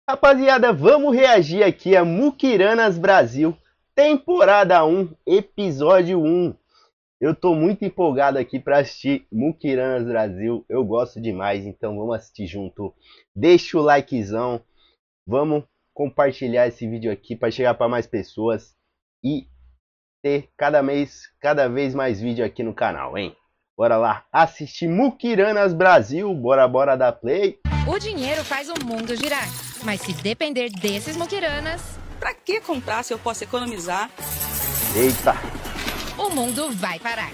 Rapaziada, vamos reagir aqui a Mukiranas Brasil, temporada 1, episódio 1. Eu tô muito empolgado aqui para assistir Mukiranas Brasil, eu gosto demais, então vamos assistir junto. Deixa o likezão, vamos compartilhar esse vídeo aqui para chegar para mais pessoas e ter cada vez mais vídeo aqui no canal, hein? Bora lá assistir Mukiranas Brasil, bora dar play. O dinheiro faz o mundo girar, mas se depender desses mukiranas, pra que comprar se eu posso economizar? Eita! O mundo vai parar.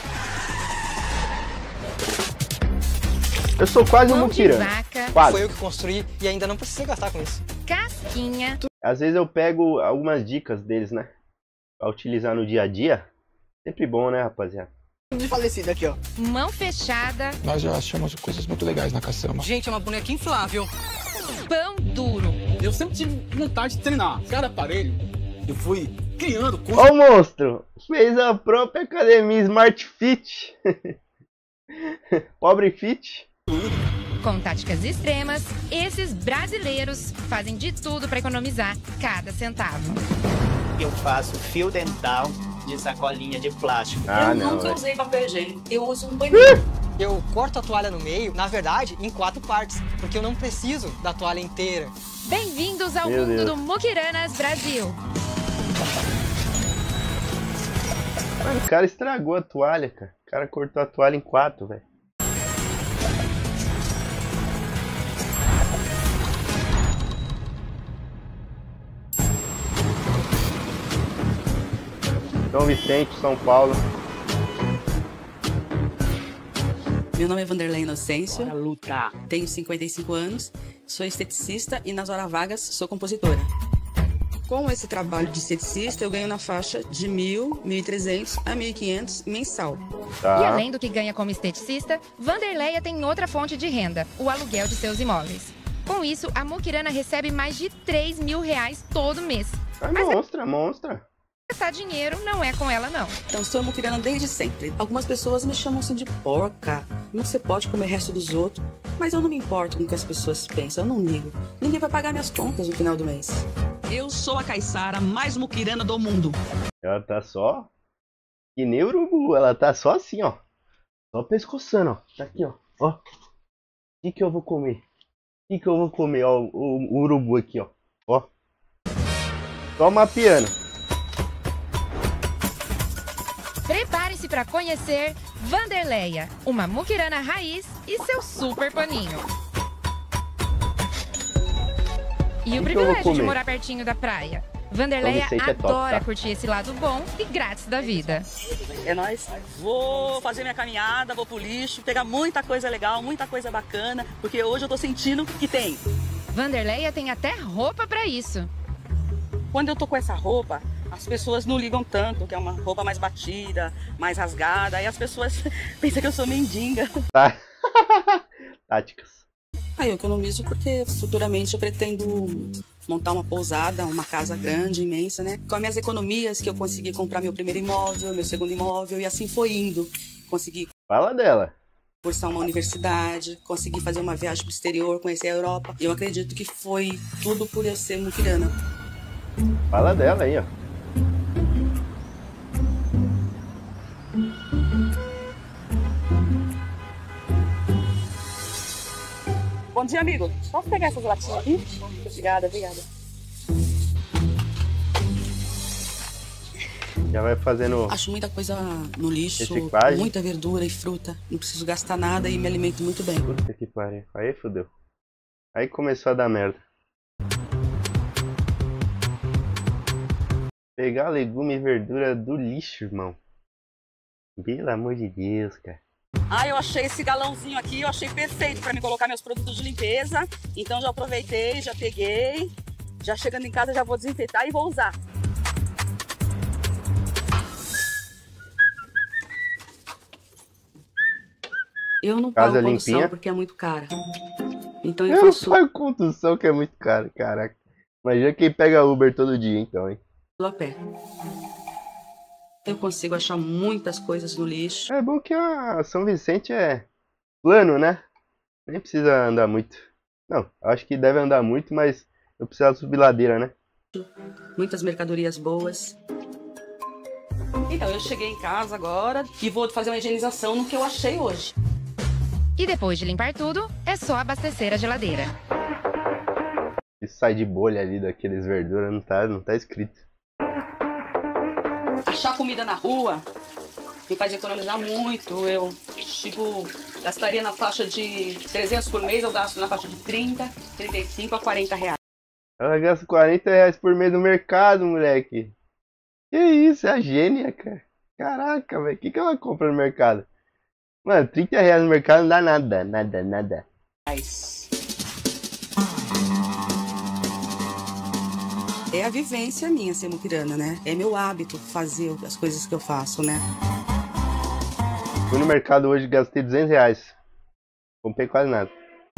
Eu sou quase um Mão de mukirana. vaca, Quase. Foi eu que construí e ainda não precisa gastar com isso. casquinha, Às vezes eu pego algumas dicas deles, né? Pra utilizar no dia a dia. Sempre bom, né, rapaziada? De falecido aqui, ó. mão fechada, Nós já achamos coisas muito legais na caçamba. Gente, é uma boneca inflável. pão duro. Eu sempre tive vontade de treinar. Cada aparelho, eu fui criando com Ó o monstro! Fez a própria academia Smart Fit. Pobre Fit. Com táticas extremas, esses brasileiros fazem de tudo para economizar cada centavo. Eu faço fio dental de sacolinha de plástico. Ah, eu não, nunca velho. usei papel higiênico. Eu uso um paninho. Eu corto a toalha no meio, na verdade, em 4 partes, porque eu não preciso da toalha inteira. Bem-vindos ao Meu mundo Deus. do Mukiranas Brasil. Mano, o cara estragou a toalha, cara. O cara cortou a toalha em 4, velho. São Vicente, São Paulo. Meu nome é Vanderlei Inocêncio, Bora lutar. tenho 55 anos, sou esteticista e nas horas vagas sou compositora. Com esse trabalho de esteticista, eu ganho na faixa de 1.000, 1.300 a 1.500 mensal. Tá. E além do que ganha como esteticista, Vanderleia tem outra fonte de renda, o aluguel de seus imóveis. Com isso, a mukirana recebe mais de 3 mil reais todo mês. É Mas monstra. gastar dinheiro não é com ela, não. Então, sou mukirana desde sempre. Algumas pessoas me chamam assim de porca. Não você pode comer o resto dos outros. Mas eu não me importo com o que as pessoas pensam, eu não ligo. Ninguém vai pagar minhas contas no final do mês. Eu sou a caiçara mais mukirana do mundo. Ela tá só... Que nem urubu, ela tá só assim, ó. Só pescoçando, ó. Tá aqui, ó. Ó. O que eu vou comer? O que eu vou comer? Ó, o urubu aqui, ó. Ó. Só mapeando. Prepare-se para conhecer Vanderleia, uma mukirana raiz e seu super paninho. E o que eu vou privilégio de comer? morar pertinho da praia. Vanderleia Vicente é top, adora tá? curtir esse lado bom e grátis da vida. É nóis. Vou fazer minha caminhada, vou pro lixo, pegar muita coisa legal, muita coisa bacana, porque hoje eu tô sentindo que tem. Vanderleia tem até roupa para isso. Quando eu tô com essa roupa, as pessoas não ligam tanto, que é uma roupa mais batida, mais rasgada, aí as pessoas pensam que eu sou mendiga. Tá. Táticas. Aí eu economizo porque futuramente eu pretendo montar uma pousada, uma casa grande, imensa, né? Com as minhas economias que eu consegui comprar meu primeiro imóvel, meu segundo imóvel, e assim foi indo. Consegui Fala dela. cursar uma universidade, consegui fazer uma viagem pro exterior, conhecer a Europa. E eu acredito que foi tudo por eu ser mukirana. Fala dela aí, ó. Bom dia, amigo. Posso pegar essas latinhas aqui? Obrigada. Já vai fazendo... Acho muita coisa no lixo, Reciclagem. muita verdura e fruta. Não preciso gastar nada e me alimento muito bem. Puta que pariu. Aí fodeu. Aí começou a dar merda. Pegar legume e verdura do lixo, irmão. Pelo amor de Deus, cara. Ah, eu achei esse galãozinho aqui, eu achei perfeito para me colocar meus produtos de limpeza. Então já aproveitei, já peguei. Já chegando em casa já vou desinfetar e vou usar. Eu não Casa pago condução limpinha. porque é muito cara. Então eu Eu não faço pago condução, que é muito caro, caraca. Imagina quem pega Uber todo dia, então, hein. tudo a pé. Eu consigo achar muitas coisas no lixo. É bom que a São Vicente é plano, né? Nem precisa andar muito. Não, acho que deve andar muito, mas Eu precisava subir ladeira, né? Muitas mercadorias boas. Então, eu cheguei em casa agora e vou fazer uma higienização no que eu achei hoje. E depois de limpar tudo, é só abastecer a geladeira. Isso sai de bolha ali daqueles verduras, não tá escrito. Achar comida na rua me faz economizar muito. Eu, gastaria na faixa de 300 por mês, eu gasto na faixa de 30, 35 a 40 reais. Ela gasta 40 reais por mês no mercado, moleque. Que isso, é a gênia, cara. Caraca, velho, o que ela compra no mercado? Mano, 30 reais no mercado não dá nada. É a vivência minha ser muquirana, né? É meu hábito fazer as coisas que eu faço, né? Fui no mercado hoje e gastei 200 reais. Comprei quase nada.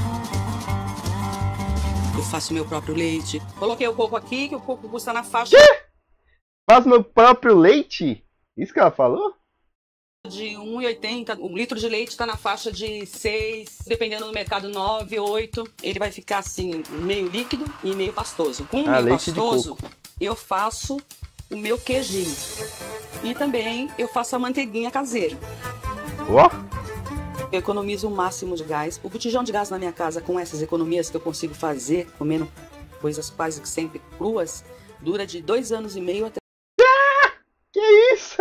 Eu faço meu próprio leite. Coloquei o coco aqui, que o coco custa na faixa... Faço meu próprio leite? Isso que ela falou? De 1,80. Um litro de leite está na faixa de 6, dependendo do mercado, 9, 8. Ele vai ficar assim, meio líquido e meio pastoso. Com o meio pastoso, eu faço o meu queijinho. E também eu faço a manteiguinha caseira. Ó! Eu economizo o máximo de gás. O botijão de gás na minha casa, com essas economias que eu consigo fazer, comendo coisas quase que sempre cruas, dura de 2 anos e meio até... Que isso?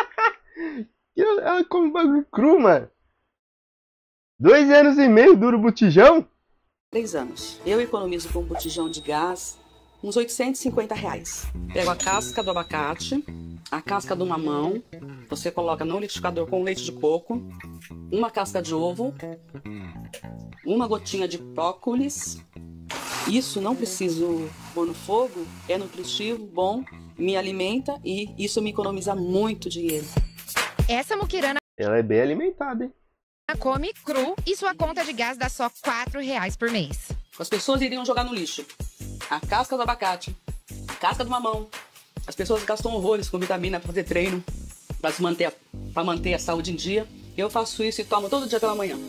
Ela come bagulho cru, mano. 2 anos e meio dura o botijão? 3 anos. Eu economizo com um botijão de gás uns 850 reais. Pego a casca do abacate, a casca do mamão, você coloca no liquidificador com leite de coco, uma casca de ovo, uma gotinha de própolis. Isso não preciso pôr no fogo, é nutritivo, bom, me alimenta e isso me economiza muito dinheiro. Essa muquirana Ela é bem alimentada, hein? come cru e sua conta de gás dá só R$4 por mês. As pessoas iriam jogar no lixo a casca do abacate, a casca do mamão. As pessoas gastam horrores com vitamina para fazer treino, para manter a saúde em dia. Eu faço isso e tomo todo dia pela manhã.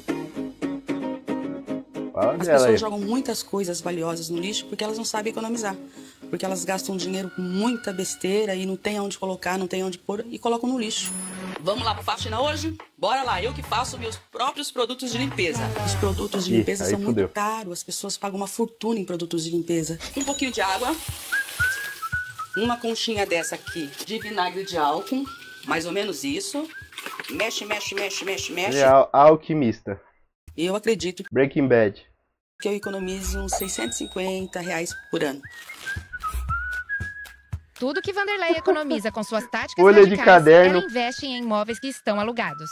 As pessoas jogam muitas coisas valiosas no lixo porque elas não sabem economizar. Porque elas gastam dinheiro com muita besteira e não tem onde colocar, não tem onde pôr e colocam no lixo. Vamos lá para faxina hoje? Bora lá, eu que faço meus próprios produtos de limpeza. Os produtos de limpeza são muito caros, as pessoas pagam uma fortuna em produtos de limpeza. Um pouquinho de água, uma conchinha dessa aqui de vinagre de álcool, mais ou menos isso. Mexe. É alquimista. Eu acredito Breaking Bad. que eu economizo uns 650 reais por ano. Tudo que Vanderlei economiza com suas táticas Folha de radicais, caderno. ela investe em imóveis que estão alugados.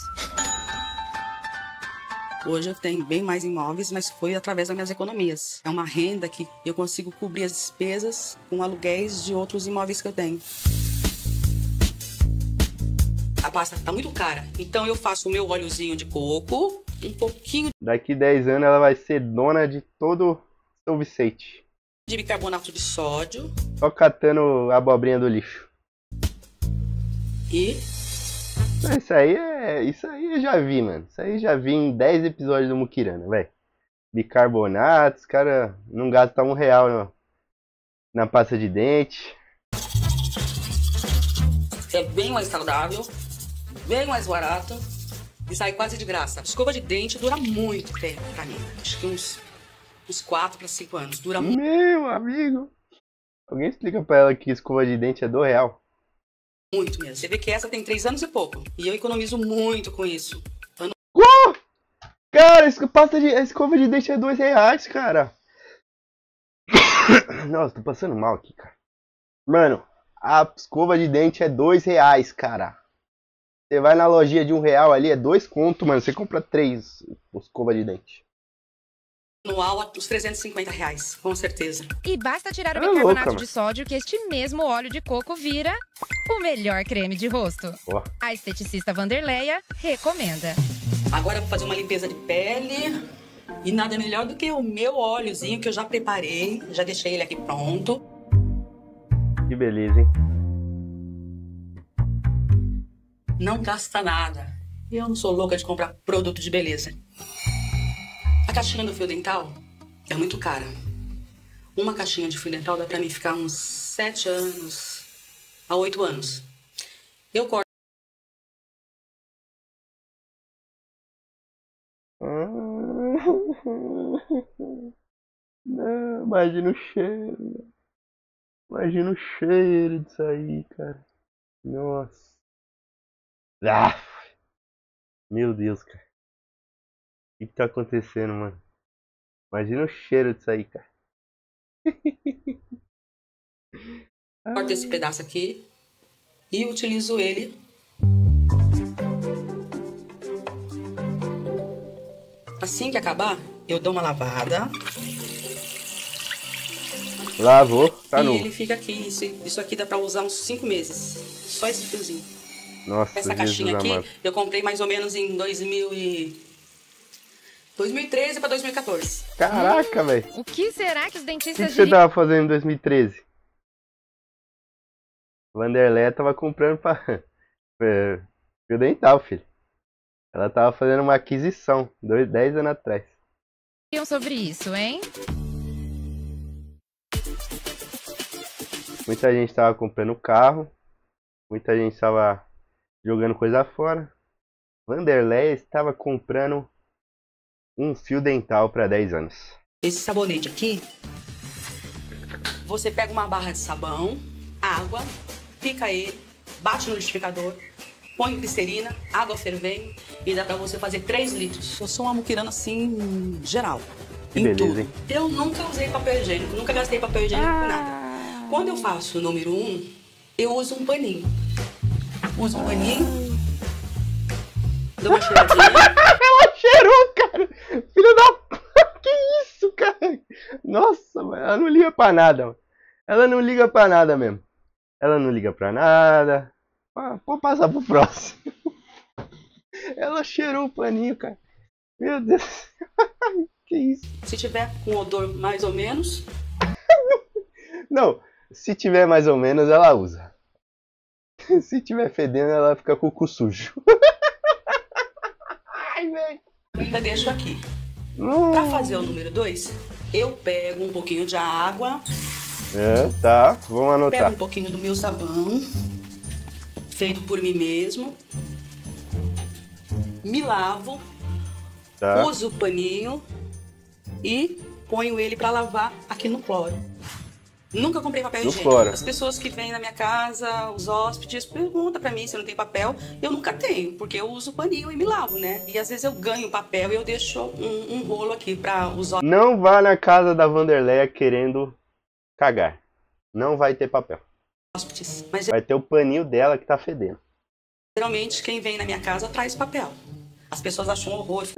Hoje eu tenho bem mais imóveis, mas foi através das minhas economias. É uma renda que eu consigo cobrir as despesas com aluguéis de outros imóveis que eu tenho. A pasta está muito cara, então eu faço o meu óleozinho de coco, um pouquinho Daqui 10 anos ela vai ser dona de todo São Vicente. de bicarbonato de sódio Só catando a abobrinha do lixo. e Isso aí eu já vi, mano. Isso aí eu já vi em 10 episódios do Muquirana, velho. Bicarbonato, os caras não gastam R$1 na pasta de dente. é bem mais saudável, bem mais barato e sai quase de graça. Escova de dente dura muito tempo pra mim. Acho que uns 4 para 5 anos. Dura muito. Meu amigo. Alguém explica pra ela que escova de dente é R$2. Muito mesmo. Você vê que essa tem 3 anos e pouco. E eu economizo muito com isso. Cara, a escova de dente é R$2, cara. Nossa, tô passando mal aqui, cara. Mano, a escova de dente é R$2, cara. Você vai na lojinha de R$1 ali, é 2 conto, mano. Você compra 3 escova de dente. Anual, uns 350 reais, com certeza. E basta tirar o É bicarbonato louca, de sódio que este mesmo óleo de coco vira o melhor creme de rosto. Ó. A esteticista Vanderleia recomenda. Agora eu vou fazer uma limpeza de pele. E nada melhor do que o meu óleozinho que eu já preparei. Já deixei ele aqui pronto. Que beleza, hein? Não gasta nada. Eu não sou louca de comprar produto de beleza. A caixinha do fio dental é muito cara. Uma caixinha de fio dental dá pra mim ficar uns 7 anos a 8 anos. Eu corto. Não, imagina o cheiro. Imagina o cheiro disso aí, cara. Nossa. Ah, meu Deus, cara. O que tá acontecendo, mano? Imagina o cheiro disso aí, cara. Corto esse pedaço aqui e utilizo ele assim que acabar, eu dou uma lavada. Lavou, tá e novo. ele fica aqui. Isso aqui dá pra usar uns 5 meses. Só esse fiozinho. Nossa, essa caixinha aqui, eu comprei mais ou menos em 2013 pra 2014. Caraca, velho. O que será que os O dentistas que você tava fazendo em 2013? Vanderlei tava comprando pra fio dental, filho. Ela tava fazendo uma aquisição 10 anos atrás. diriam sobre isso, hein? Muita gente tava comprando carro. Muita gente tava jogando coisa fora. Vanderlei estava comprando um fio dental para 10 anos. Esse sabonete aqui, você pega uma barra de sabão, água, pica ele, bate no liquidificador, põe glicerina, água fervendo e dá pra você fazer 3 litros. Eu sou uma muquirana assim, geral. Que em beleza, tudo. hein? Eu nunca usei papel higiênico, nunca gastei papel higiênico por nada. Quando eu faço o número 1, eu uso um paninho. Uso um paninho, dou uma cheiradinha. Ela cheirou, cara! Filho da... Que isso, cara? Nossa, mano, ela não liga pra nada, mano. Ela não liga pra nada mesmo. Ela não liga pra nada. Pode passar pro próximo. Ela cheirou o paninho, cara. Meu Deus. Que isso? Se tiver com odor mais ou menos... Não, se tiver mais ou menos, ela usa. Se tiver fedendo, ela fica com o cu sujo. Ai, velho. Ainda deixo aqui. Pra fazer o número 2, eu pego um pouquinho de água. Tá, vamos anotar. Pego um pouquinho do meu sabão, feito por mim mesmo. Me lavo, Tá. uso o paninho e ponho ele pra lavar aqui no cloro. Nunca comprei papel No higiênico. cloro. As pessoas que vêm na minha casa, os hóspedes, perguntam pra mim se eu não tenho papel. Eu nunca tenho, porque eu uso o paninho e me lavo, né? E às vezes eu ganho papel e eu deixo um rolo aqui pra os hóspedes. Não vá na casa da Vanderleia querendo cagar. Não vai ter papel. Mas Vai ter o paninho dela que tá fedendo. geralmente quem vem na minha casa traz papel. As pessoas acham um horror.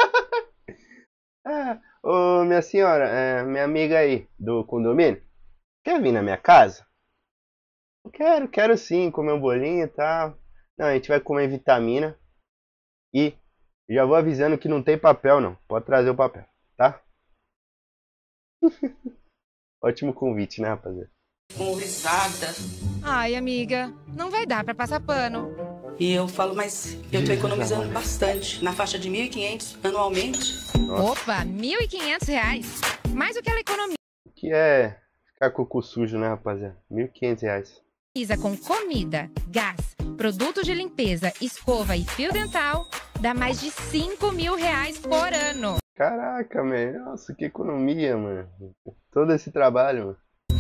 Ô, minha senhora, minha amiga aí do condomínio, quer vir na minha casa? Quero sim, comer um bolinho e tal. Não, a gente vai comer vitamina. E já vou avisando que não tem papel não. Pode trazer o papel, tá? Ótimo convite, né, rapaziada? Com risada. Ai, amiga, não vai dar pra passar pano. E eu falo, mas eu tô economizando bastante. Na faixa de 1.500 anualmente. Opa, R$ 1.500. Mais do que ela economiza O que é ficar com o cu sujo, né, rapaziada? R$1.500. com comida, gás, produtos de limpeza, escova e fio dental, dá mais de R$5.000 por ano. Caraca, man. Nossa, que economia, mano. Todo esse trabalho, mano.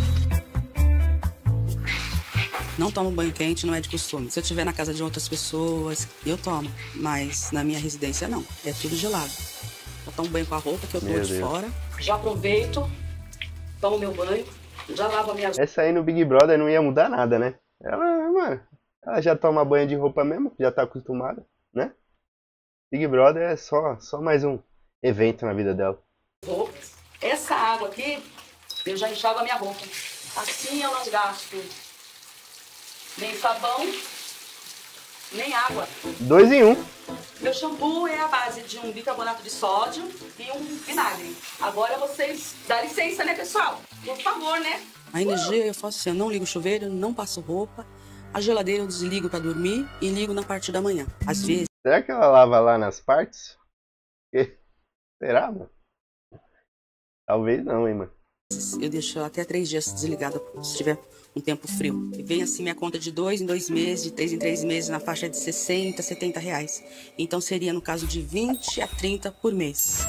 Não tomo banho quente, não é de costume. Se eu estiver na casa de outras pessoas, eu tomo. Mas na minha residência, não. É tudo gelado. Eu tomo banho com a roupa que eu tô Meu de Deus. fora. Já aproveito, tomo meu banho, já lavo a minha... Essa aí no Big Brother não ia mudar nada, né? Ela já toma banho de roupa mesmo, já tá acostumada, né? Big Brother é só mais um evento na vida dela. roupa. Essa água aqui, eu já enxago a minha roupa. Assim eu não gasto nem sabão, nem água. 2 em 1. Meu shampoo é a base de um bicarbonato de sódio e um vinagre. Agora vocês dá licença, né, pessoal? Por favor, né? A energia eu faço assim, eu não ligo o chuveiro, não passo roupa. A geladeira eu desligo pra dormir e ligo na parte da manhã. Às vezes... Será que ela lava lá nas partes? Será, mano? Talvez não, hein, mano. Eu deixo até 3 dias desligada, se tiver um tempo frio. E vem assim minha conta de 2 em 2 meses, de 3 em 3 meses, na faixa de 60, 70 reais. Então seria no caso de 20 a 30 por mês.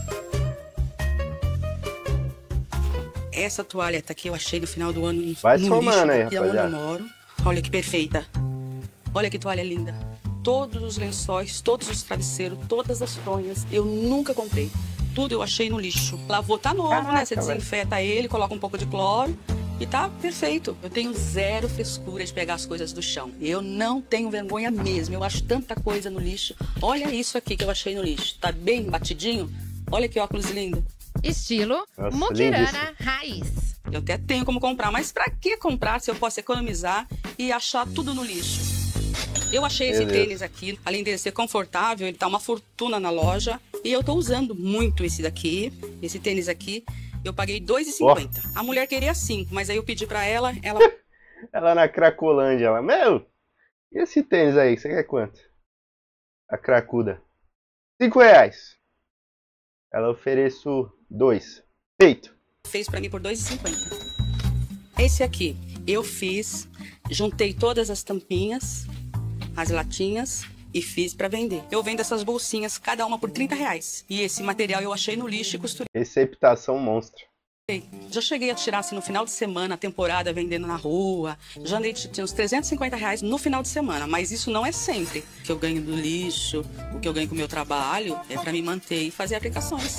Essa toalha tá aqui, eu achei no final do ano. Vai no somando aí, lixo, onde eu rapaziada. moro. Olha que perfeita. Olha que toalha linda. Todos os lençóis, todos os travesseiros, todas as fronhas, eu nunca comprei. Tudo eu achei no lixo. Lavou, tá novo, né? Você desinfeta ele, coloca um pouco de cloro e tá perfeito. Eu tenho zero frescura de pegar as coisas do chão. Eu não tenho vergonha mesmo. Eu acho tanta coisa no lixo. Olha isso aqui que eu achei no lixo. Tá bem batidinho? Olha que óculos lindo. Estilo Nossa, Mukirana Raiz. Eu até tenho como comprar, mas pra que comprar se eu posso economizar e achar tudo no lixo? Eu achei esse tênis aqui, além de ser confortável, ele tá uma fortuna na loja. E eu tô usando muito esse daqui, esse tênis aqui. Eu paguei R$2,50. A mulher queria 5, mas aí eu pedi pra ela, Ela na Cracolândia, ela, meu, e esse tênis aí, você quer quanto? A cracuda. R$5. Ela ofereço 2. Feito. fez pra mim por R$2,50. Esse aqui, eu fiz, juntei todas as tampinhas, as latinhas e fiz pra vender. Eu vendo essas bolsinhas, cada uma por R$30. E esse material eu achei no lixo e costurei. Receptação monstra. Já cheguei a tirar assim no final de semana, a temporada vendendo na rua. Já andei tinha uns R$350 no final de semana, mas isso não é sempre. O que eu ganho do lixo, o que eu ganho com o meu trabalho, é pra me manter e fazer aplicações.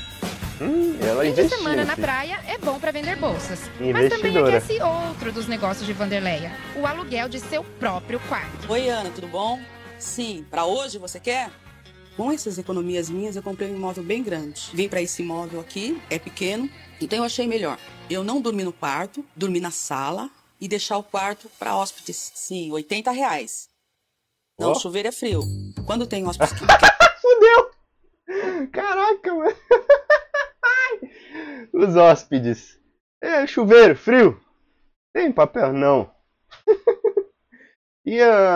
Ela Fim de investiu. semana na filho. praia é bom pra vender bolsas. Mas também Investidora. aquece outro dos negócios de Vanderleia. O aluguel de seu próprio quarto. Oi, Ana, tudo bom? Sim, pra hoje você quer? Com essas economias minhas, eu comprei um imóvel bem grande. Vim pra esse imóvel aqui, é pequeno, então eu achei melhor. Eu não dormi no quarto, dormi na sala e deixar o quarto pra hóspedes. Sim, R$80. Não, Ó. o chuveiro é frio. Quando tem hóspedes que Fudeu! Caraca, mano. Os hóspedes. É, chuveiro, frio. Tem papel? Não. E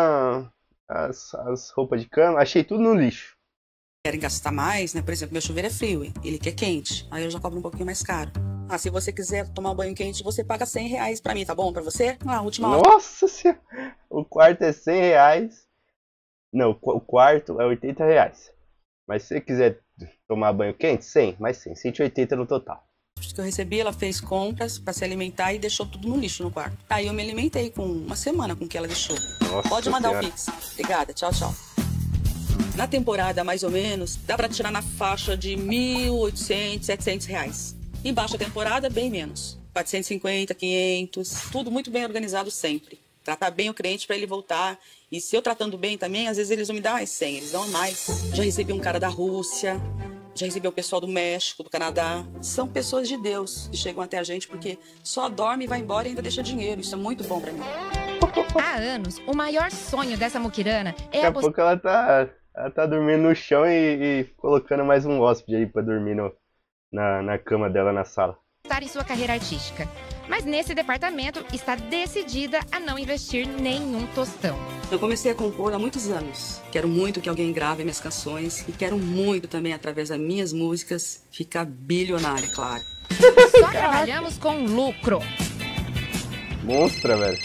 as roupas de cama? Achei tudo no lixo. querem gastar mais, né? Por exemplo, meu chuveiro é frio, ele quer quente. Aí eu já cobro um pouquinho mais caro. Ah, se você quiser tomar um banho quente, você paga R$100 pra mim, tá bom pra você? Ah, última hora. Nossa senhora. O quarto é R$100. Não, o quarto é R$80. Mas se você quiser tomar banho quente, 100, mais 100. 180 no total. Que eu recebi, ela fez compras pra se alimentar e deixou tudo no lixo no quarto. Aí eu me alimentei com uma semana com o que ela deixou. Nossa Pode mandar senhora. o Pix. Obrigada, tchau, tchau. Na temporada, mais ou menos, dá pra tirar na faixa de R$1.800, R$700. Em baixa temporada, bem menos. 450, 500, tudo muito bem organizado sempre. Tratar bem o cliente pra ele voltar. E se eu tratando bem também, às vezes eles não me dão mais 100, eles dão mais. Já recebi um cara da Rússia, já recebi o pessoal do México, do Canadá. São pessoas de Deus que chegam até a gente porque só dorme e vai embora e ainda deixa dinheiro. Isso é muito bom pra mim. Há anos, o maior sonho dessa Mukirana é Daqui a pouco ela tá dormindo no chão e colocando mais um hóspede aí pra dormir na cama dela na sala. apostar em sua carreira artística. Mas nesse departamento está decidida a não investir nenhum tostão. Eu comecei a compor há muitos anos. Quero muito que alguém grave minhas canções e quero muito também, através das minhas músicas, ficar bilionária, claro. Só trabalhamos com lucro. Monstra, velho.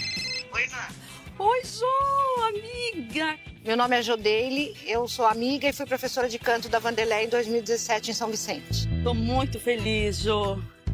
Oi, Jo, amiga! Meu nome é Jodeile, eu sou amiga e fui professora de canto da Vanderleia em 2017 em São Vicente. Tô muito feliz, Jo.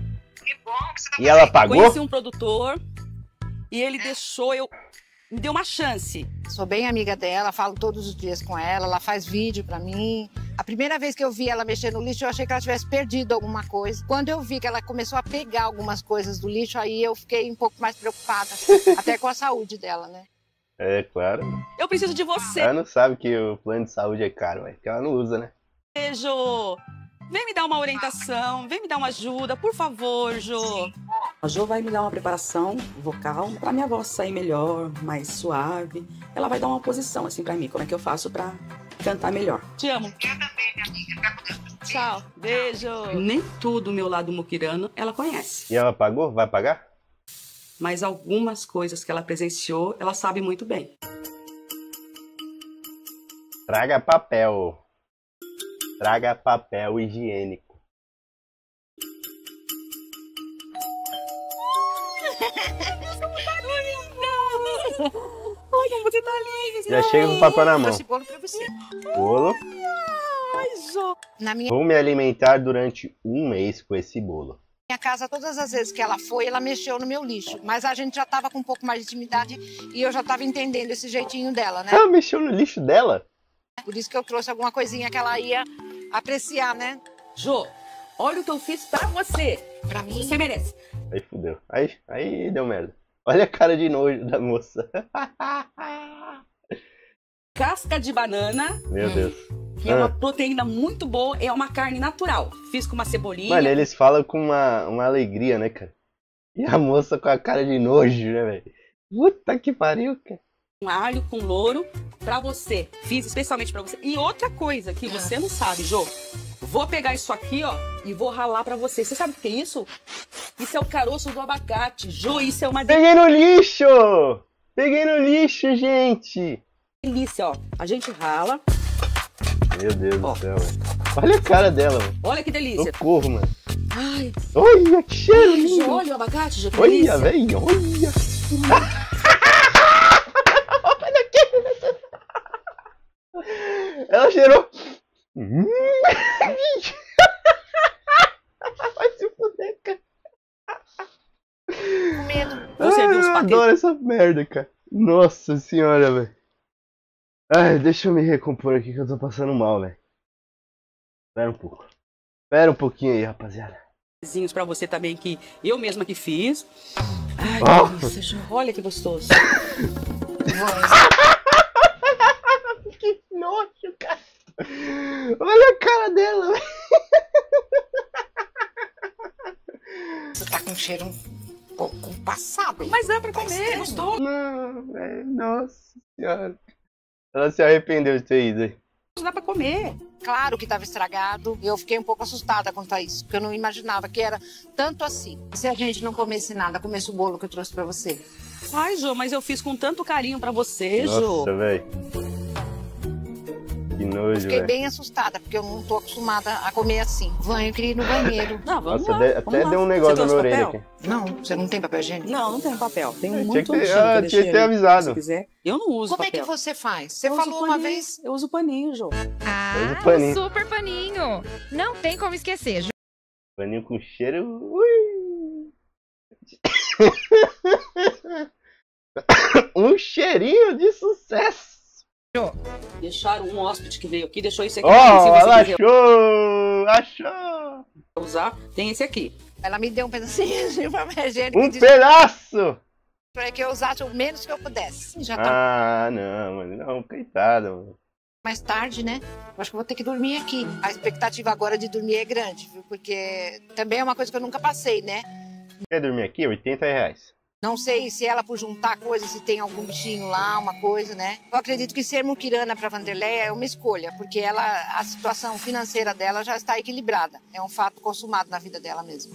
E ela pagou? Conheci um produtor e ele me deu uma chance. Sou bem amiga dela, falo todos os dias com ela, ela faz vídeo pra mim. A primeira vez que eu vi ela mexer no lixo, eu achei que ela tivesse perdido alguma coisa. Quando eu vi que ela começou a pegar algumas coisas do lixo, aí eu fiquei um pouco mais preocupada, até com a saúde dela, né? É, claro. Eu preciso de você, Ela não sabe que o plano de saúde é caro, velho. Porque ela não usa, né? Jo. Vem me dar uma orientação, vem me dar uma ajuda, por favor, Jo. A Jo vai me dar uma preparação vocal pra minha voz sair melhor, mais suave. Ela vai dar uma posição assim pra mim, como é que eu faço pra cantar melhor. Te amo. Eu também, minha amiga. Tchau. Beijo. Nem tudo o meu lado muquirano ela conhece. E ela pagou? Vai pagar? Mas algumas coisas que ela presenciou, ela sabe muito bem. Traga papel. Traga papel higiênico. Ai, como você tá linda. Já chega com o papel na mão. Esse bolo pra você. Bolo. Ai, Jô. Na minha Vou me alimentar durante um mês com esse bolo. casa, todas as vezes que ela foi, ela mexeu no meu lixo. Mas a gente já tava com um pouco mais de intimidade e eu já tava entendendo esse jeitinho dela, né? Ela mexeu no lixo dela? Por isso que eu trouxe alguma coisinha que ela ia apreciar, né? Jô, olha o que eu fiz pra você. Pra mim. Você merece. Aí fudeu. Aí deu merda. Olha a cara de nojo da moça. Casca de banana. Meu Deus. Que é uma proteína muito boa, é uma carne natural. Fiz com uma cebolinha. Mano, eles falam com uma alegria, né, cara? E a moça com a cara de nojo, né, velho? Puta que pariu, cara. Um alho com louro pra você. Fiz especialmente pra você. E outra coisa que você não sabe, Jô. Vou pegar isso aqui, ó, e vou ralar pra você. Você sabe o que é isso? Isso é o caroço do abacate. Jô, isso é uma Peguei no lixo! Peguei no lixo, gente! delícia, ó. A gente rala. Meu Deus do céu, velho. Olha a cara dela, mano. Olha que delícia. Socorro, mano. Ai. Olha que cheiro lindo. Jô, olha o abacate, Jô, que delícia. Olha, velho, olha. Olha aqui. Ela cheirou. Vai se fuder, cara. Com medo. Você viu os Eu patês? adoro essa merda, cara. Nossa senhora, velho. Ai, deixa eu me recompor aqui que eu tô passando mal, velho. Espera um pouco. Espera um pouquinho aí, rapaziada. Pra você também, que eu mesma que fiz. Ai, Oh. que delícia, Jô. Olha que gostoso. Que nojo, cara. Olha a cara dela, velho. Você tá com um cheiro um pouco passado. Mas dá pra comer, gostoso. Não, velho. Nossa senhora. Ela se arrependeu de ter ido aí. Dá pra comer. Claro que tava estragado. E eu fiquei um pouco assustada quanto a isso. Porque eu não imaginava que era tanto assim. Se a gente não comesse nada, comesse o bolo que eu trouxe pra você. Ai, Jô, mas eu fiz com tanto carinho pra você, Jô. Nossa, velho. Que nojo, Fiquei velho. bem assustada, porque eu não tô acostumada a comer assim. Eu queria ir no banheiro. Não, vamos Nossa, lá, vamos até lá. deu um negócio Você na minha trouxe orelha papel? aqui. Não, você não tem papel higiênico? Não, não tem papel. Tem Tinha muito que ter- antigo tinha eu que deixei ter ali, avisado. Se quiser. Eu não uso Como é papel. que você faz? Você Eu uso falou uma paninho. vez. Eu uso paninho, Jô. Faz o Ah, paninho. o super paninho. Não tem como esquecer. Paninho com cheiro. Ui. Um cheirinho de sucesso. Deixaram um hóspede que veio aqui, deixou isso aqui. Ó, Se ela você quiser achou! Achou! usar, tem esse aqui. Ela me deu um pedacinho de papel higiênico Um e disse pedaço! pra que eu usasse o menos que eu pudesse. Já tá Ah, não, mano. Não, coitada, mano. mais tarde, né? Eu acho que eu vou ter que dormir aqui. A expectativa agora de dormir é grande, viu? Porque também é uma coisa que eu nunca passei, né? Quer dormir aqui? R$80. Não sei se ela, por juntar coisas, se tem algum bichinho lá, uma coisa, né? Eu acredito que ser muquirana para Vanderleia é uma escolha, porque ela, a situação financeira dela já está equilibrada. É um fato consumado na vida dela mesmo.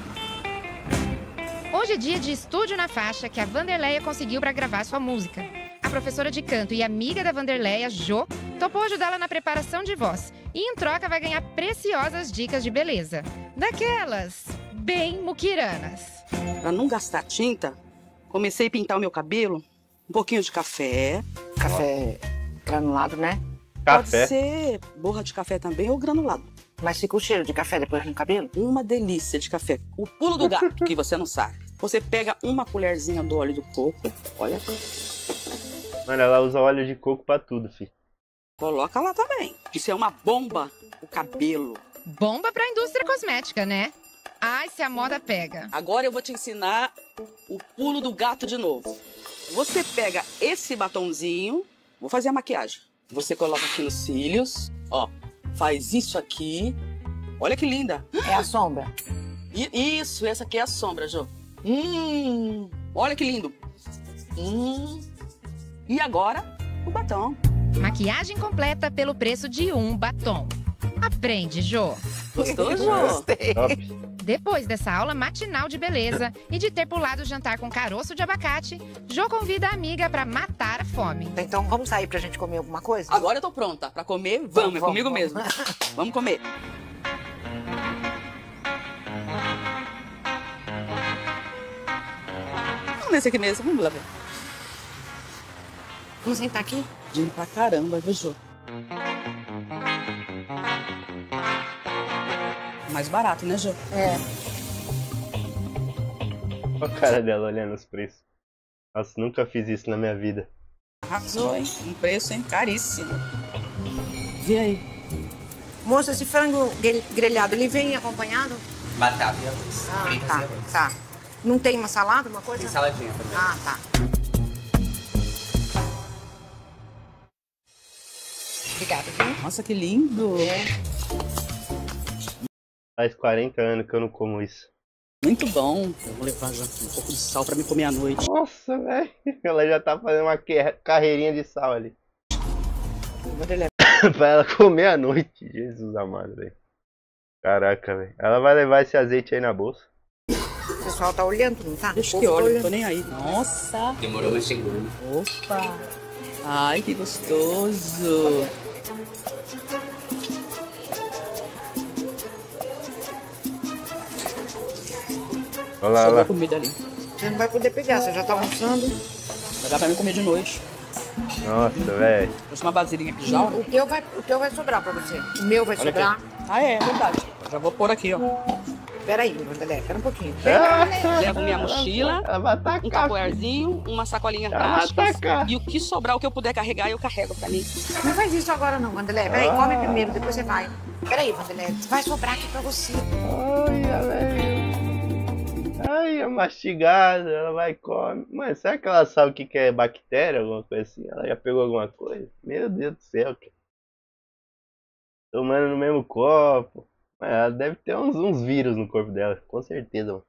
Hoje é dia de estúdio na faixa que a Vanderleia conseguiu para gravar sua música. A professora de canto e amiga da Vanderleia, Jô, topou ajudá-la na preparação de voz e, em troca, vai ganhar preciosas dicas de beleza. Daquelas bem muquiranas. Pra não gastar tinta, comecei a pintar o meu cabelo, um pouquinho de café. Café granulado, né? Café. Pode ser borra de café também ou granulado. Mas fica o cheiro de café depois no cabelo? Uma delícia de café. O pulo do gato, que você não sabe. Você pega uma colherzinha do óleo do coco, olha, Mano, ela usa óleo de coco pra tudo, filho. coloca lá também. Isso é uma bomba, o cabelo. Bomba pra indústria cosmética, né? Ai, se a moda pega. Agora eu vou te ensinar o pulo do gato de novo. Você pega esse batonzinho, vou fazer a maquiagem. Você coloca aqui nos cílios, ó, faz isso aqui. Olha que linda. É a sombra. Isso, essa aqui é a sombra, Jô. Olha que lindo. E agora, o batom. Maquiagem completa pelo preço de um batom. Aprende, Jô. Gostou, Jô? Gostei. Top. Depois dessa aula matinal de beleza e de ter pulado o jantar com caroço de abacate, Jô convida a amiga para matar a fome. Então vamos sair pra gente comer alguma coisa? Agora eu tô pronta pra comer. Vamos, é comigo mesmo. Vamos comer. nesse aqui mesmo. Vamos lá ver. Vamos sentar aqui? Lindo pra caramba, viu, Jô? Mais barato, né, Jô? É. Olha a cara dela olhando os preços. Nossa, nunca fiz isso na minha vida. Arrasou, hein? Um preço, hein? Caríssimo. Vê aí. Moça, esse frango grelhado, ele vem acompanhado? Batata e arroz. Fritas e Tá, arroz. tá. Não tem uma salada, uma coisa? Tem saladinha também. Ah, tá. Obrigada, viu? Nossa, que lindo. Faz 40 anos que eu não como isso. Muito bom. Eu vou levar já um pouco de sal pra me comer à noite. Nossa, velho. Ela já tá fazendo uma carreirinha de sal ali. Pra ela comer à noite. Jesus amado, velho. Caraca, velho. Ela vai levar esse azeite aí na bolsa. O pessoal tá olhando, não tá? Deixa O que povo tá olha, não olhando. tô nem aí. Nossa. Demorou, mas chegou. Opa. Ai, que gostoso. Olha lá, olha Sobrou lá. comida ali. Você não vai poder pegar, você já tá almoçando. Vai dar pra mim comer de noite. Nossa, velho. Trouxe uma vasilhinha aqui já. O teu vai sobrar pra você. O meu vai Olha sobrar. aqui. Ah, é verdade. Já vou pôr aqui, ó. Peraí, Vanderlei, espera um pouquinho. Levo minha mochila, Ela vai atacar. um tapoerzinho, uma sacolinha Ela vai plástica. atacar. E o que sobrar, o que eu puder carregar, eu carrego pra mim. Não faz isso agora não, Vanderlei. Peraí, come primeiro, depois você vai. Peraí, Vanderlei, vai sobrar aqui pra você. Olha, velho. Ai, é mastigada, ela vai e come. Mano, será que ela sabe o que é bactéria, alguma coisa assim? Ela já pegou alguma coisa? Meu Deus do céu, cara. Tomando no mesmo copo. Mano, ela deve ter uns vírus no corpo dela, com certeza, mano.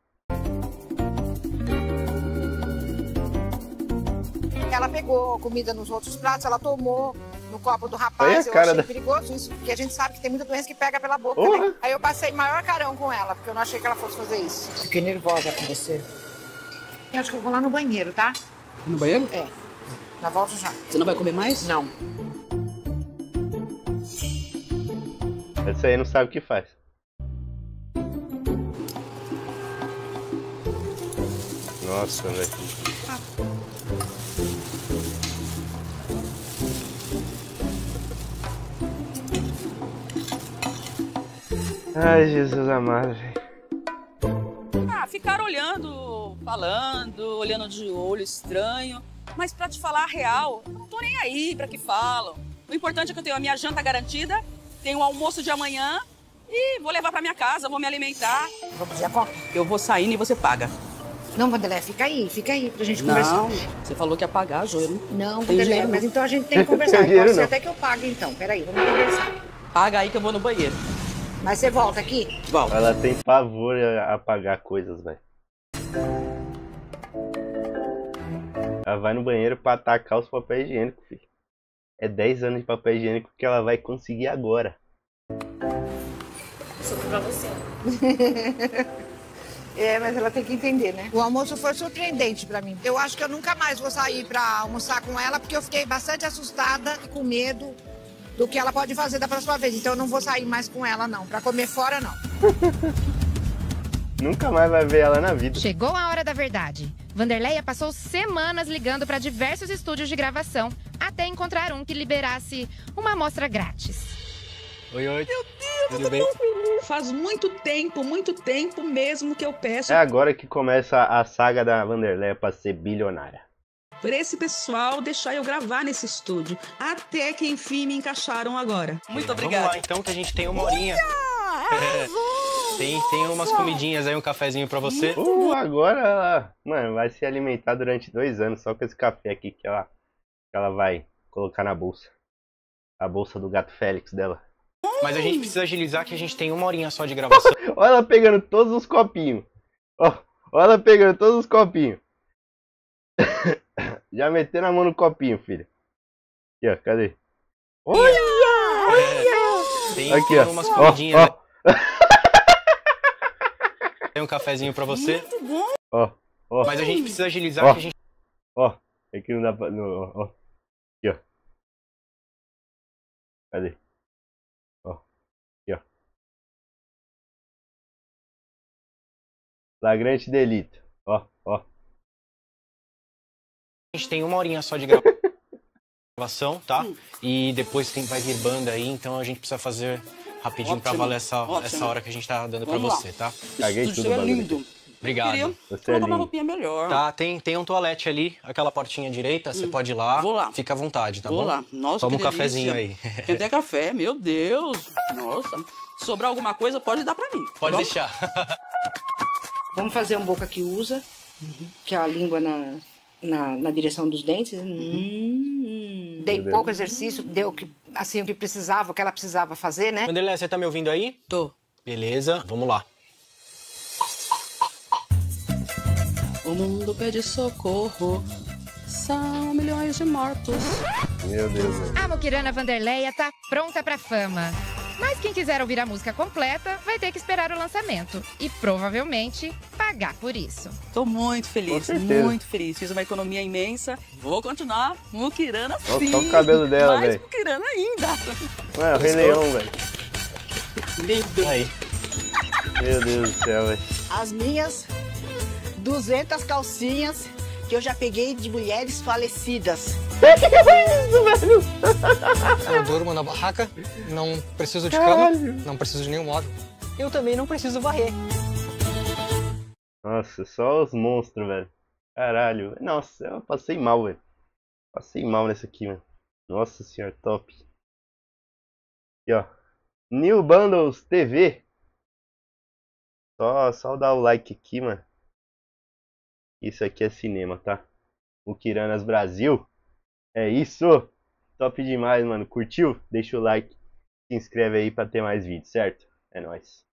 Ela pegou comida nos outros pratos, ela tomou no copo do Olha rapaz. a Eu cara achei da- perigoso isso, porque a gente sabe que tem muita doença que pega pela boca, Porra. né? Aí eu passei maior carão com ela, porque eu não achei que ela fosse fazer isso. Fiquei nervosa com você. Eu acho que eu vou lá no banheiro, tá? No banheiro? É. Já volto já. Você não vai comer mais? Não. Essa aí não sabe o que faz. Nossa, velho. Ai, Jesus amado, velho. Ah, ficaram olhando, falando, olhando de olho estranho. Mas pra te falar a real, eu não tô nem aí pra que falam. O importante é que eu tenho a minha janta garantida, tenho o almoço de amanhã e vou levar pra minha casa, vou me alimentar. Vou pedir a conta. Eu vou saindo e você paga. Não, Vanderlei, fica aí pra gente Não, conversar. você falou que ia pagar, Jô. Não, Tem Vanderlei, dinheiro, mas não. então a gente tem que conversar. Tem dinheiro, Pode ser não. até que eu pague então. Peraí, vamos conversar. Paga aí que eu vou no banheiro. Mas você volta aqui? Volta. Ela tem pavor a pagar coisas, velho. Ela vai no banheiro pra atacar os papéis higiênicos, filho. É 10 anos de papel higiênico que ela vai conseguir agora. Isso pra você. É, mas ela tem que entender, né? O almoço foi surpreendente pra mim. Eu acho que eu nunca mais vou sair pra almoçar com ela, porque eu fiquei bastante assustada e com medo do que ela pode fazer da próxima vez. Então eu não vou sair mais com ela, não. Pra comer fora, não. Nunca mais vai ver ela na vida. Chegou a hora da verdade. Vanderleia passou semanas ligando para diversos estúdios de gravação até encontrar um que liberasse uma amostra grátis. Oi, oi. Meu Deus, Tudo eu tô bem? tão feliz. Faz muito tempo mesmo que eu peço É agora que começa a saga da Vanderleia pra ser bilionária. pra esse pessoal deixar eu gravar nesse estúdio. Até que enfim me encaixaram agora. Muito Vamos obrigada. lá, então, que a gente tem uma horinha. Tem umas comidinhas aí, um cafezinho pra você. Agora ela, mano, vai se alimentar durante 2 anos só com esse café aqui que ela vai colocar na bolsa. A bolsa do gato Félix dela. Mas a gente precisa agilizar que a gente tem uma horinha só de gravação. Olha ela pegando todos os copinhos. Ó, olha ela pegando todos os copinhos. Já metendo a mão no copinho, filho. Aqui, ó, cadê? Olha! Tem Aqui, ó. umas Ó, comidinhas. ó. Tem um cafezinho pra você. Ó, ó. Mas a gente precisa agilizar Ó. que a gente... Ó, aqui não dá pra... ó. Aqui, ó. Cadê? Ó, aqui, ó. Flagrante delito. Ó, ó. A gente tem 1 horinha só de gravação, tá? E depois vai vir banda aí, então a gente precisa fazer rapidinho pra valer essa hora que a gente tá dando pra você, tá? Caguei tudo, É lindo. Obrigado. Você é Colocar uma lindo. roupinha melhor. Tá, tem um toalete ali, aquela portinha direita, você pode ir lá. Vou lá. Fica à vontade, tá Vou bom? lá. Nossa, Toma um que cafezinho delícia. aí. Tem até café, meu Deus. Nossa. Se sobrar alguma coisa, pode dar pra mim. Pode Tá bom? deixar. Vamos fazer um boca que usa, que é a língua na direção dos dentes. Dei pouco exercício, deu assim, o que precisava, o que ela precisava fazer, né? Vanderlei, você tá me ouvindo aí? Tô. Beleza, vamos lá. O mundo pede socorro. São milhões de mortos. Meu Deus, velho. A Muquirana Vanderleia tá pronta pra fama. Mas quem quiser ouvir a música completa vai ter que esperar o lançamento e provavelmente pagar por isso. Tô muito Com feliz, certeza. muito feliz. Fiz uma economia imensa. Vou continuar muquirana Olha sim. só o cabelo dela, Mais velho. muquirana ainda. Mano, Rei Leão, velho. Lindo. Aí. Meu Deus do céu, velho. As minhas 200 calcinhas que eu já peguei de mulheres falecidas. Que foi isso, velho? Eu durmo na barraca, não preciso de Caralho. cama, não preciso de nenhum móvel. Eu também não preciso varrer. Nossa, só os monstros, velho. Caralho. Nossa, eu passei mal, velho. Passei mal nessa aqui, mano. Nossa senhora, top. Aqui, ó. New Bundles TV. Só dar o like aqui, mano. Isso aqui é cinema, tá? Muquiranas Brasil. É isso. Top demais, mano. Curtiu? Deixa o like. Se inscreve aí pra ter mais vídeos, certo? É nóis.